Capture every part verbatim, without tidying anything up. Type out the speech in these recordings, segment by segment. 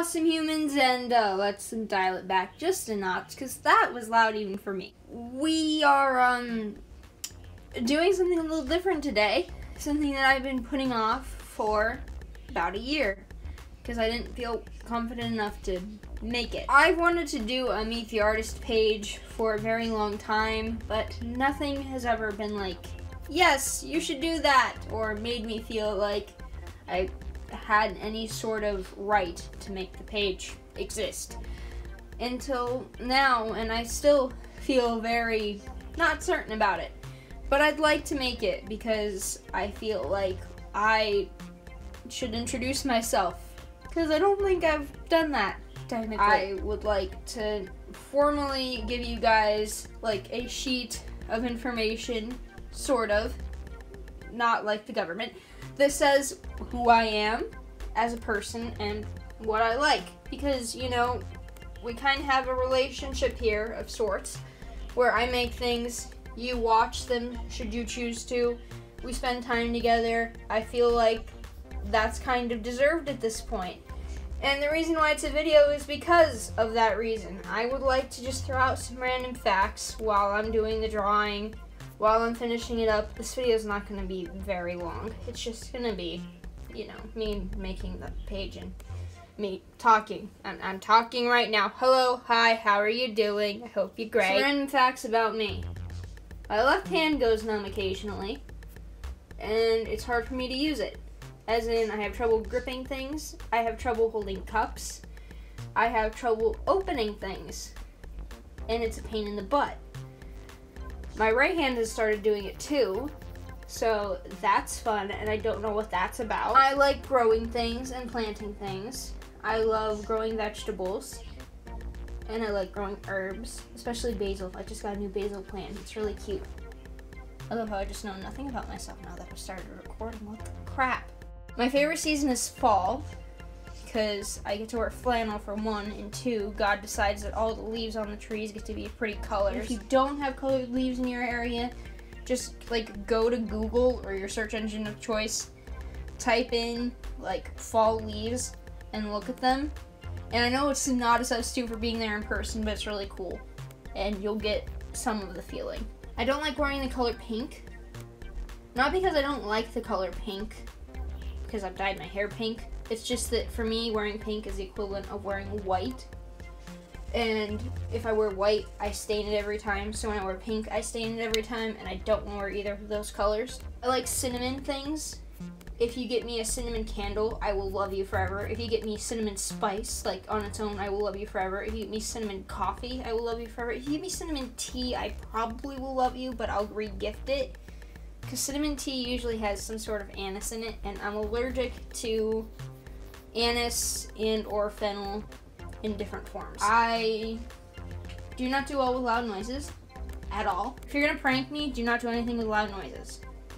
awesome humans, and uh, let's dial it back just a notch, because that was loud even for me. We are um, doing something a little different today, something that I've been putting off for about a year, because I didn't feel confident enough to make it. I've wanted to do a Meet the Artist page for a very long time, but nothing has ever been like, yes, you should do that, or made me feel like I had any sort of right to make the page exist until now, and I still feel very not certain about it, but I'd like to make it because I feel like I should introduce myself, because I don't think I've done that technically. I would like to formally give you guys like a sheet of information, sort of, not like the government, that says who I am as a person and what I like, because, you know, we kind of have a relationship here of sorts where I make things, you watch them should you choose to, we spend time together. I feel like that's kind of deserved at this point. And the reason why it's a video is because of that reason. I would like to just throw out some random facts while I'm doing the drawing, while I'm finishing it up. This video is not going to be very long. It's just going to be, you know, me making the page and me talking. I'm, I'm talking right now. Hello, hi, how are you doing? I hope you're great. Some random facts about me. My left hand goes numb occasionally, and it's hard for me to use it. As in, I have trouble gripping things, I have trouble holding cups, I have trouble opening things, and it's a pain in the butt. My right hand has started doing it too, so that's fun, and I don't know what that's about. I like growing things and planting things. I love growing vegetables, and I like growing herbs, especially basil. I just got a new basil plant. It's really cute. I love how I just know nothing about myself now that I've started recording. What the crap? My favorite season is fall, because I get to wear flannel for one, and two, God decides that all the leaves on the trees get to be pretty colors. If you don't have colored leaves in your area, just like go to Google or your search engine of choice, type in like fall leaves and look at them. And I know it's not a substitute for being there in person, but it's really cool, and you'll get some of the feeling. I don't like wearing the color pink, not because I don't like the color pink, because I've dyed my hair pink. It's just that for me, wearing pink is the equivalent of wearing white. And if I wear white, I stain it every time. So when I wear pink, I stain it every time, and I don't want to wear either of those colors. I like cinnamon things. If you get me a cinnamon candle, I will love you forever. If you get me cinnamon spice, like on its own, I will love you forever. If you get me cinnamon coffee, I will love you forever. If you get me cinnamon tea, I probably will love you, but I'll re-gift it. Because cinnamon tea usually has some sort of anise in it, and I'm allergic to anise and or fennel in different forms. I do not do well with loud noises at all. If you're gonna prank me, do not do anything with loud noises.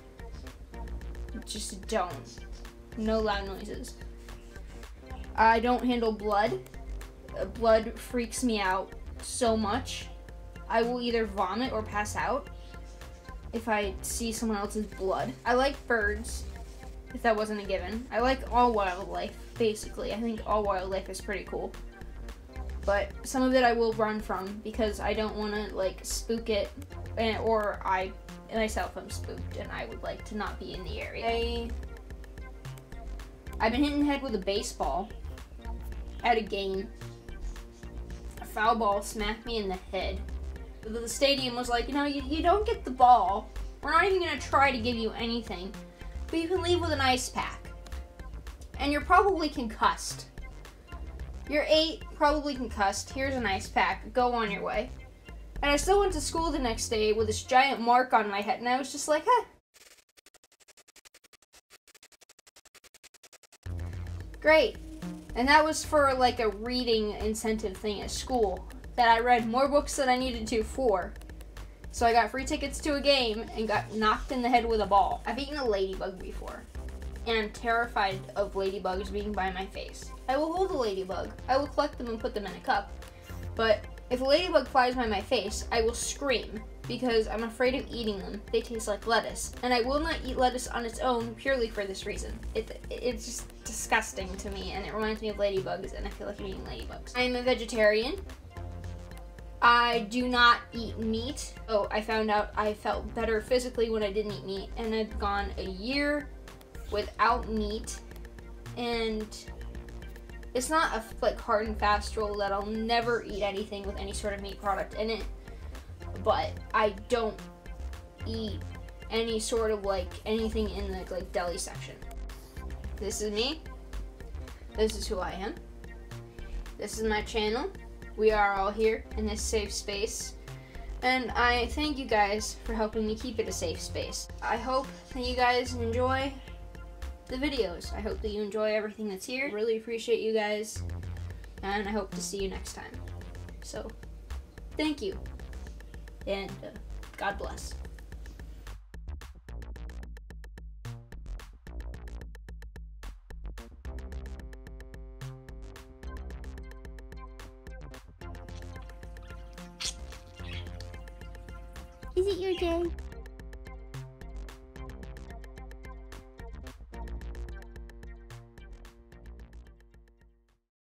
Just don't. No loud noises. I don't handle blood. Uh, blood freaks me out so much. I will either vomit or pass out if I see someone else's blood. I like birds, if that wasn't a given. I like all wildlife, basically. I think all wildlife is pretty cool. But some of it I will run from because I don't want to, like, spook it, and, or I myself am spooked, and I would like to not be in the area. I, I've been hit in the head with a baseball at a game. A foul ball smacked me in the head. The stadium was like, you know, you, you don't get the ball. We're not even going to try to give you anything. But you can leave with an ice pack. And you're probably concussed. You're eight, probably concussed. Here's an ice pack. Go on your way. And I still went to school the next day with this giant mark on my head. And I was just like, huh. Great. And that was for like a reading incentive thing at school. That I read more books than I needed to for. So I got free tickets to a game and got knocked in the head with a ball. I've eaten a ladybug before, and I'm terrified of ladybugs being by my face. I will hold a ladybug. I will collect them and put them in a cup, but If a ladybug flies by my face, I will scream because I'm afraid of eating them. They taste like lettuce. And I will not eat lettuce on its own purely for this reason. It, it's just disgusting to me, and it reminds me of ladybugs, and I feel like I'm eating ladybugs. I am a vegetarian. I do not eat meat. Oh, I found out I felt better physically when I didn't eat meat, and I've gone a year without meat, and it's not a like hard and fast rule that I'll never eat anything with any sort of meat product in it, but I don't eat any sort of like anything in the like deli section. This is me. This is who I am. This is my channel. We are all here in this safe space, and I thank you guys for helping me keep it a safe space. I hope that you guys enjoy the videos. I hope that you enjoy everything that's here. Really appreciate you guys, and I hope to see you next time. So, thank you, and uh, God bless. Is it your day?